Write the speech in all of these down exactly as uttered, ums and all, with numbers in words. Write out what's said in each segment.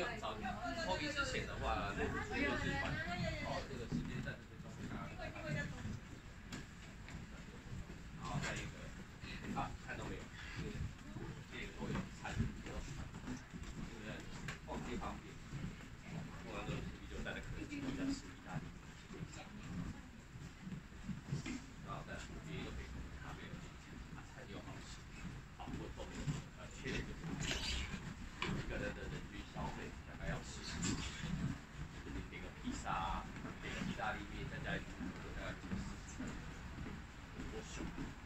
要早点。投币之前的话，六十就是团哦，这个时间在这边中给大家看。然后再一个啊，看到没有？这个这里都有餐具，对不对？放这方便。用完之后，你就带着可以自己在吃意大利。然后再别一个杯咖啡有进去，啊，菜又好吃，好不透明。呃，缺点就是一个人的人均消费大概要四十。你点个披萨，点个意大利面，再加一点就大概就四十。多数。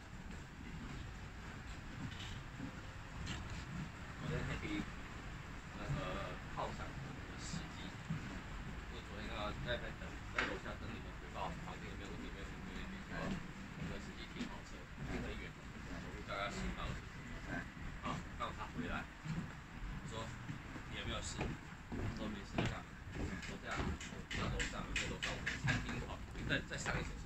我在那边那个犒赏我们的司机，因为昨天刚好在那等，在楼下等你们回报房间有没有问题，没有问题，没有问题。那个司机停好车，停很远，走路大概十到二十分钟。啊，刚好他回来，说你有没有事？说没事，这样，说这样，到楼上，在楼上我们餐厅好，再再上一层。